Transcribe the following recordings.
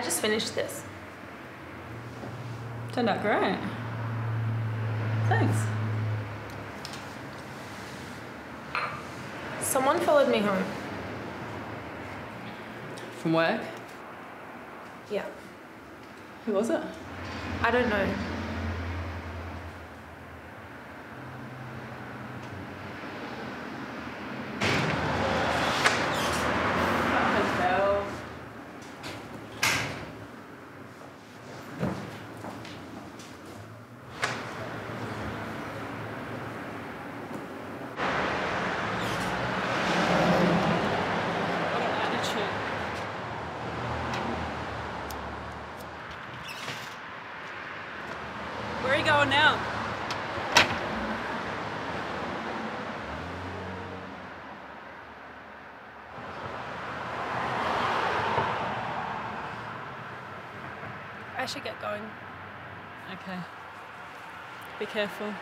just finished this. Turned out great. Thanks. Someone followed me home. From work? Yeah. Who was it? I don't know. Where are you going now? I should get going. Okay. Be careful.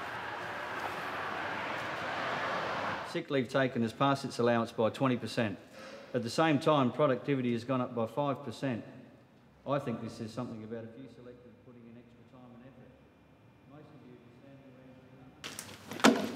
Sick leave taken has passed its allowance by 20%. At the same time, productivity has gone up by 5%. I think this says something about a few selectors putting in extra time and effort. Most of you standing around.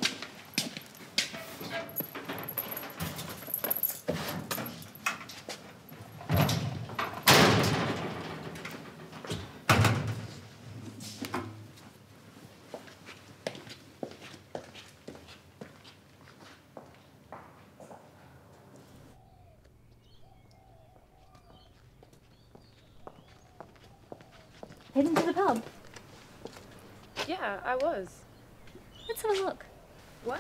Heading to the pub? Yeah, I was. Let's have a look. What?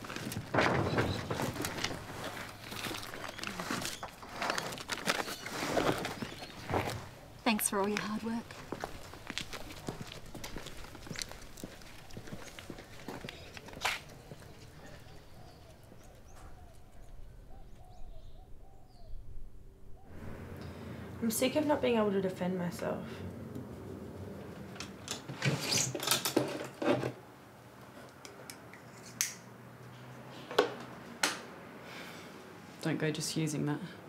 Thanks for all your hard work. I'm sick of not being able to defend myself. Don't go just using that.